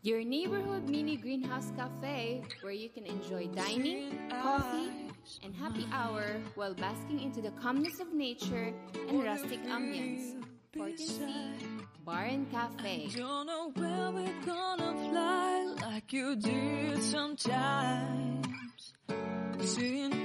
Your neighborhood mini greenhouse cafe where you can enjoy dining, coffee, and happy hour while basking into the calmness of nature and rustic ambience. 14C Bar and Cafe. Don't know where we're gonna fly like you did sometimes. Seeing